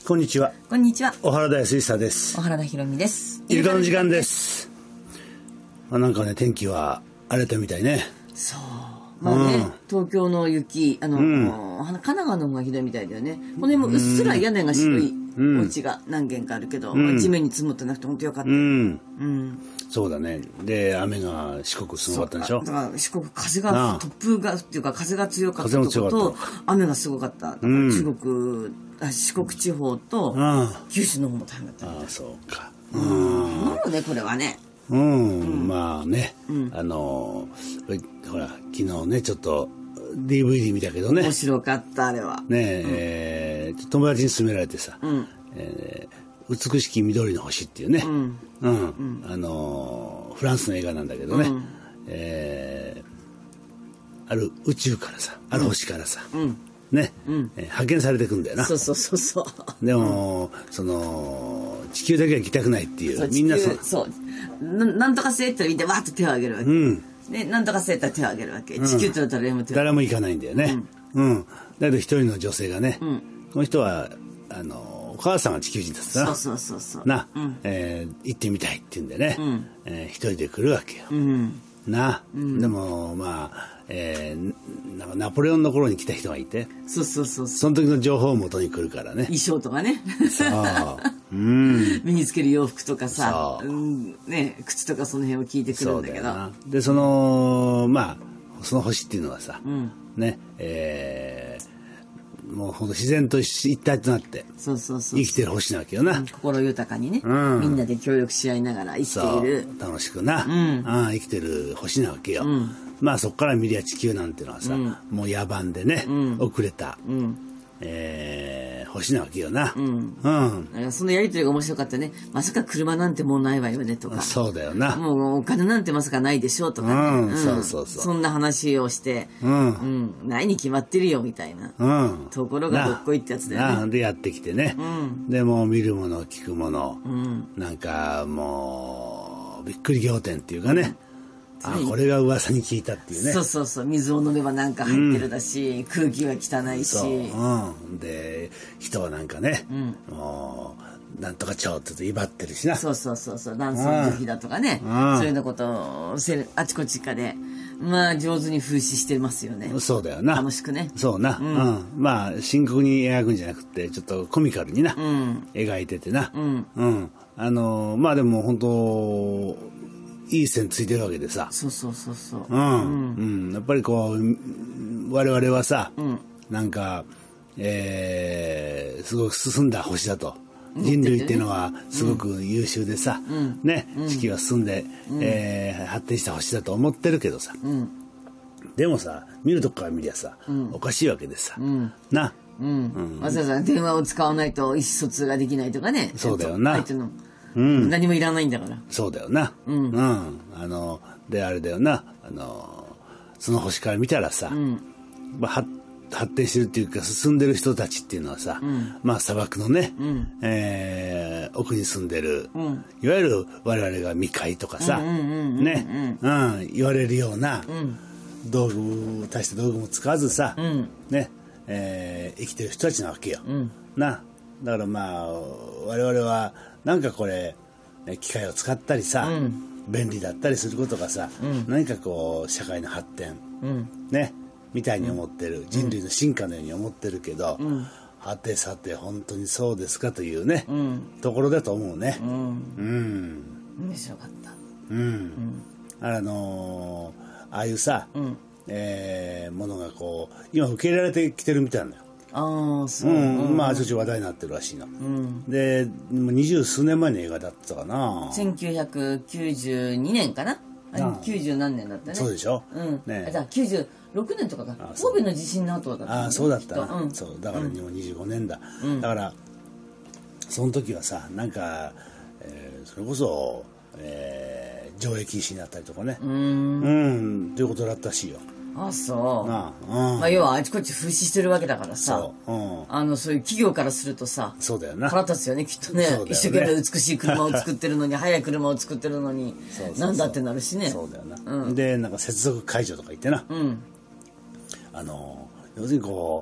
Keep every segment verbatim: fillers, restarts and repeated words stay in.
こんにちは。 こんにちは。 小原田康久です。 小原田博美です。 イルカの時間です。まあ、なんかね、天気は荒れたみたいね。 そう。まあね、うん、東京の雪、あの、うん、神奈川の方がひどいみたいだよね。この辺もうっすら屋根が白いお家が何軒かあるけど、うん、地面に積もってなくて本当よかった。うん。うん、そうだね。で、雨が四国すごかったでしょ。 だから四国風が、突風がっていうか風が強かったとこと、雨がすごかった。だから中国、あ、四国地方と九州の方も大変だったみたい。 ああ、そうか。 うん。なのね、これはね。 うん、うん、まあね、うん、あのほら昨日ねちょっと ディーブイディー 見たけどね、 面白かったあれはね、 うん、えー、友達に勧められてさ、うん、えー、美しき緑の星っていうね、うんうん、あのフランスの映画なんだけどね、うん、えー、ある宇宙からさ、ある星からさ、うんね、うんえー、派遣されていくんだよな。 そうそうそうそう。 でも、うん、その地球だけは行きたくないっていう、みんなそそうな、なんとかせえって見てわーっと手を挙げるわけ、うんね、なんとかせえって手を挙げるわけ、うん、地球って誰も手を誰も行かないんだよね、うん、うん、だけど一人の女性がね、うん、この人はあのお母さんが地球人だったな、 そうそうそうそうな、うんえー、行ってみたいって言うんでね、うんえー、一人で来るわけよ、うんな、うん、でもまあ、えー、なんかナポレオンの頃に来た人がいて、 そうそうそうその時の情報を元に来るからね、 衣装とかね、 そう、うん、 身につける洋服とかさ、うん、ね、靴とかその辺を聞いてくるんだけど、 でそのまあその星っていうのはさ、うん、ねえー、もうほんと自然と一体となって生きてる星なわけよな、うん、 心豊かにね、うん、みんなで協力し合いながら生きている、 楽しくな、うん、あ生きてる星なわけよ、うん、まあそこから見りゃ地球なんてのはさ、うん、もう野蛮でね、うん、遅れた、うんえー、星なわけよな、うんうん、そのやりとりが面白かったね。まさか車なんてもうないわよねとか、 そうだよな、 もうお金なんてまさかないでしょうとか、ねうんうん、そうそうそう、 そんな話をして、うんうん、ないに決まってるよみたいな、うん、ところがどっこいってやつだよね。 なでやってきてね、うん、でも見るもの聞くもの、うん、なんかもうびっくり仰天っていうかね、あこれが噂に聞いたっていうね、 そうそうそう、水を飲めばなんか入ってるだし、うん、空気は汚いし、そう、 うん、で人はなんかね、うん、もうなんとかちょっと威張ってるしな、 そうそうそうそう、男尊女卑だとかね、うん、そういうようなことをあちこちかでまあ上手に風刺してますよね。 そうだよな、 楽しくね、 そうな、うんうん、まあ深刻に描くんじゃなくてちょっとコミカルにな、うん、描いててな、うんうん、あのまあでも本当いい線ついてるわけでさ、 そうそうそうそう、 うん、うん、やっぱりこう我々はさ、うん、なんか、えー、すごく進んだ星だと、人類っていうのはすごく優秀でさ、うん、ね、地球は進んで、うんえー、発展した星だと思ってるけどさ、うん、でもさ見るとこから見りゃさ、うん、おかしいわけでさ、うん、な、 うんうん、わざわざ電話を使わないと意思疎通ができないとかね、 そうだよな、 相手のうん、何もいらないんだから。 そうだよな、うんうん、あのであれだよな、あのその星から見たらさ、うんまあ、発展してるっていうか進んでる人たちっていうのはさ、うん、まあ砂漠のね、うんえー、奥に住んでる、うん、いわゆる我々が未開とかさね言われるような、うん、道具大した道具も使わずさ、うんねえー、生きてる人たちなわけよ、うん、なだからまあ我々はなんかこれ機械を使ったりさ、うん、便利だったりすることがさ、うん、何かこう社会の発展、うん、ねみたいに思ってる、うん、人類の進化のように思ってるけど、うん、はてさて本当にそうですかというね、うん、ところだと思うね。うん、 うん、面白かった。 うん、うん、あのー、ああいうさ、うんえー、ものがこう今受け入れられてきてるみたいなのよ。 ああそう、 うん、まあちょっと話題になってるらしいの、うん、で二十数年前の映画だったかな、 せんきゅうひゃくきゅうじゅうにねんかな、あきゅうじゅう何年だったね、 そうでしょ、うんね、じゃあきゅうじゅうろくねんとかか、神戸の地震の後だった、ね、 ああそうだったな、うん、そうだからもうにじゅうごねんだ、うん、だからその時はさなんか、えー、それこそ、えー、上映禁止になったりとかね、うんうんということだったらしいよ。 あそうなあ、うんまあ、要はあちこち風刺してるわけだからさ、そう、うん、あのそういう企業からするとさ、 そうだよな、 腹立つよねきっと ね, ね一生懸命美しい車を作ってるのに速い車を作ってるのにそうそうそうなんだってなるしね。 そうだよな、うん、でなんか接続解除とか言ってな、うん、あの要するにこう、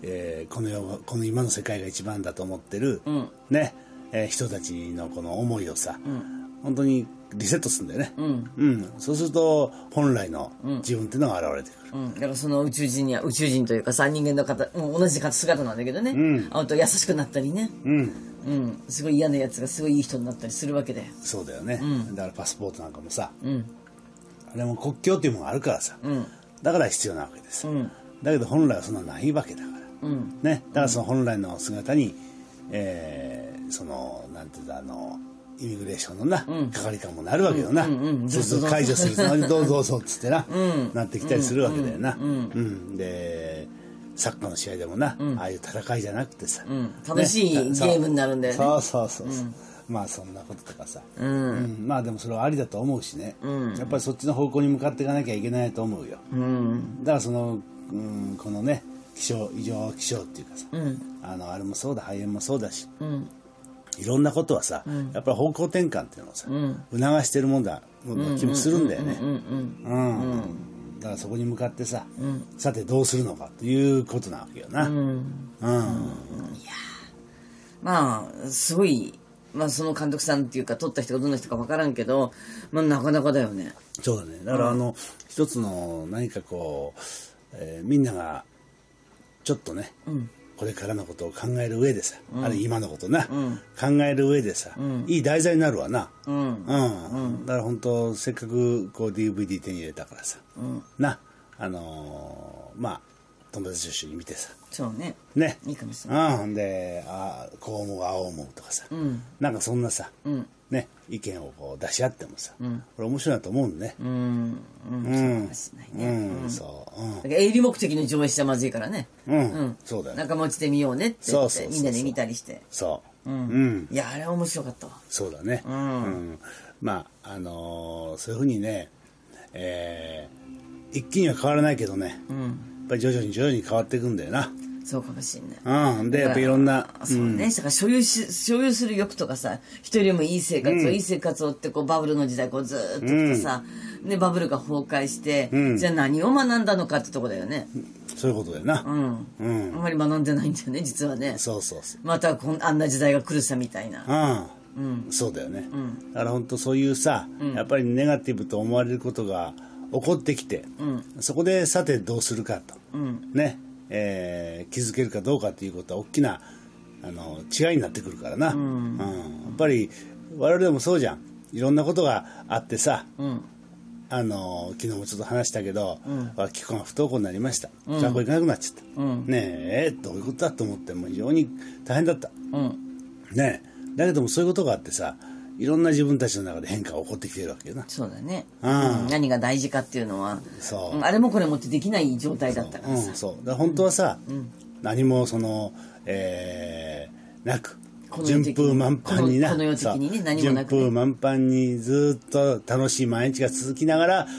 えー、この世がこの今の世界が一番だと思ってる、 うん、 ね、えー、人たちのこの思いをさ、うん、本当にリセットするんだよね、 うんうん、そうすると本来の自分っていうのが現れてくる、 うんうん、だからその宇宙人には宇宙人というかさ、人間の方もう同じ姿なんだけどね、うん、あと優しくなったりね、うんうん、すごい嫌なやつがすごいいい人になったりするわけで。 そうだよね、うん、だからパスポートなんかもさ、 うん、 あれも国境っていうものがあるからさ、うん、だから必要なわけです、うん、だけど本来はそんなないわけだから、うんね、だからその本来の姿に、えー、そのなんていうんだあのイミグレーションのな、うん、係官もなるわけよな、うんうんうん、そうすると解除するとどうぞどうぞっつってな、うん、なってきたりするわけだよな、うんうんうん、でサッカーの試合でもな、うん、ああいう戦いじゃなくてさ、うん、 楽しい、ね、ゲームになるんだよね。 そうそうそうそう、うん、まあそんなこととかさ、うんうん、まあでもそれはありだと思うしね、うん、やっぱりそっちの方向に向かっていかなきゃいけないと思うよ、うん、だからその、うん、このね気象異常気象っていうかさ、うん、あのあれもそうだ肺炎もそうだし、うんいろんなことはさ、うん、やっぱり方向転換っていうのをさ、うん、促してるもんだ気もするんだよね。だからそこに向かってさ、うん、さてどうするのかということなわけよな。うんうん、いやまあすごい、まあ、その監督さんっていうか撮った人がどんな人か分からんけど、まあ、なかなかだよね。 そうだね。だからあの、うん、一つの何かこう、えー、みんながちょっとね、うんこれからのことを考える上でさ、うん、あるいは今のことな、うん、考える上でさ、うん、いい題材になるわな、うんうんうん、だから本当せっかくこう ディーブイディー 手に入れたからさ、うん、なあのー、まあ友達と一緒に見てさそうねねいいかもしれない、 うん、であこう思うああ思うとかさ、うん、なんかそんなさ、うんね、意見をこう出し合ってもさ、うん、これ面白いなと思うんね。うん、うん、 そうかもしれないね。 うん、そう。うん、 だから営利目的の上映しちゃまずいからね。 うん、うん、そうだよ、ね。 仲間落ちてみようねって言って、みんなで見たりして。 そう。うん。うん、 いや、あれは面白かったわ。 そうだね。うん。うん、まあ、あのー、そういうふうにね、えー、一気には変わらないけどね、うん、やっぱり徐々に徐々に変わっていくんだよな。 そうかもしれない。 うん。で、やっぱいろんな。 そうね。だから所有し、所有する欲とかさ、人よりもいい生活を、うん、いい生活をってこうバブルの時代こうずーっと来てさ、うん、で、バブルが崩壊して、うん、じゃあ何を学んだのかってとこだよね。 そういうことだよな。うん。 うん。あんまり学んでないんだよね、実はね。 そうそうそう。 またこんあんな時代が来るさみたいな。 うん。うん。そうだよね。うん。だから本当そういうさ、うん、やっぱりネガティブと思われることが起こってきて、うん、そこでさてどうするかと。うん。ね。えー、気づけるかどうかということは大きなあの違いになってくるからな、うんうん、やっぱり我々でもそうじゃんいろんなことがあってさ、うん、あの昨日もちょっと話したけど、うん、キコが不登校になりました、うん、学校行かなくなっちゃった、うん、ねえどういうことだと思っても非常に大変だった、うん、ねえだけどもそういうことがあってさいろんな自分たちの中で変化が起こってきてるわけよな。 そうだね、うん、何が大事かっていうのはそう、うん、あれもこれもってできない状態だったからさそう、うん、そうだから本当はさ、うん、何もその、えー、なく順風満帆になこの世的にね何もなく、ね、 順風満帆にずっと楽しい毎日が続きながら、うん、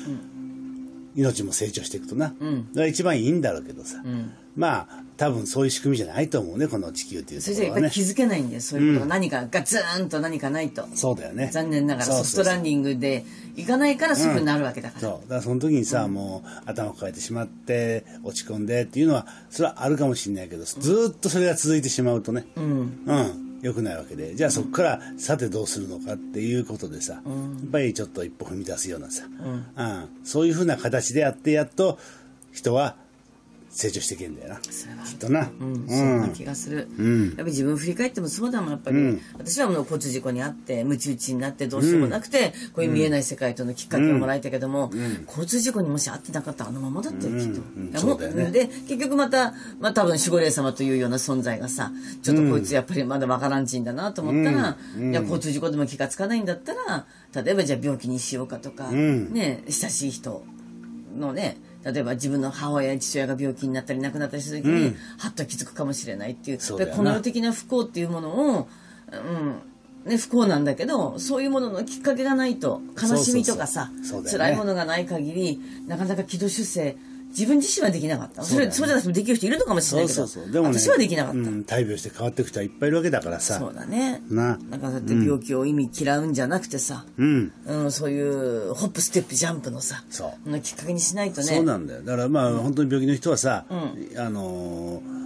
命も成長していくとな、うん、それが一番いいんだろうけどさ、うん、まあ多分そういう仕組みじゃないと思うねこの地球っていうところはね。それじゃやっぱり気づけないんだよそういうことが何かガツンと何かないと、 うん、そうだよね残念ながらソフトランディングでいかないからそういうふうになるわけだから、 うん、そうだからその時にさ、うん、もう頭を抱えてしまって落ち込んでっていうのはそれはあるかもしれないけどずっとそれが続いてしまうとねうん、うん良くないわけでじゃあそこからさてどうするのかっていうことでさ、うん、やっぱりちょっと一歩踏み出すようなさ、うんうん、そういうふうな形でやってやっと人は成長していけんだよなそれはきっとな、 うんうん、そんな気がする、うん、やっぱり自分振り返ってもそうだもんやっぱり、うん、私はもう交通事故にあってムチ打ちになってどうしようもなくて、うん、こういう見えない世界とのきっかけをもらえたけども、うん、交通事故にもし遭ってなかったらあのままだったよきっと、うんうん、そうだよね、で結局また、まあ、多分守護霊様というような存在がさちょっとこいつやっぱりまだわからんちんだなと思ったら、うん、いや交通事故でも気がつかないんだったら例えばじゃあ病気にしようかとか、うん、ね親しい人のね例えば自分の母親や父親が病気になったり亡くなったりした時に、うん、はっと気づくかもしれないっていうでこの世的な不幸っていうものを、うんね、不幸なんだけどそういうもののきっかけがないと悲しみとかさそうそうそう、ね、辛いものがない限りなかなか軌道修正自分自身はできなかった。それ、そうじゃなくてもできる人いるのかもしれないけど、そうそうそうでもね、私はできなかった。うん、 大病して変わっていく人はいっぱいいるわけだからさ。 そうだね。な。なんかだって病気を意味嫌うんじゃなくてさ、うん、うん、そういうホップステップジャンプのさ、そうのきっかけにしないとね。 そうなんだよ。だからまあ、うん、本当に病気の人はさ、うん、あのー、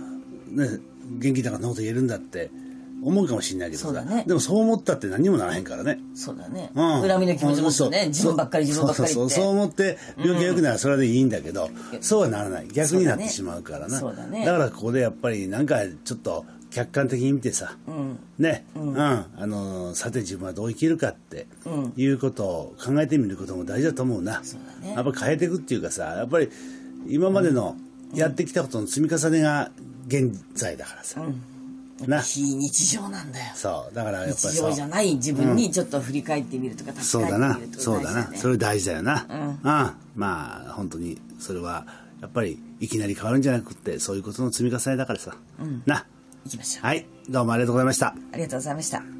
ね、元気だからそんなこと言えるんだって思うかもしれないけどさ、 ね、 でもそう思ったって何にもならへんからね。 そうだね、うん、恨みの気持ちもそうね、自分ばっかり自分ばっかりってそうそうそう思って病気が良くならそれでいいんだけど、うん、そうはならない、逆になってしまうからな。 そうだね、 だからここでやっぱりなんかちょっと客観的に見てさ、うん、ね、うん、うん、あのさて自分はどう生きるかっていうことを考えてみることも大事だと思うな。そうだね、やっぱり変えていくっていうかさ、やっぱり今までのやってきたことの積み重ねが現在だからさ、うんな非日常なんだよ。 そうだからやっぱり日常じゃない自分にちょっと振り返ってみるとか、うん、立ち返ってみるとか、ね、 そうだな、そうだな、それ大事だよな。うん、うん、まあ本当にそれはやっぱりいきなり変わるんじゃなくて、そういうことの積み重ねだからさ、うん、な行きましょう。 はい、どうもありがとうございました。 ありがとうございました。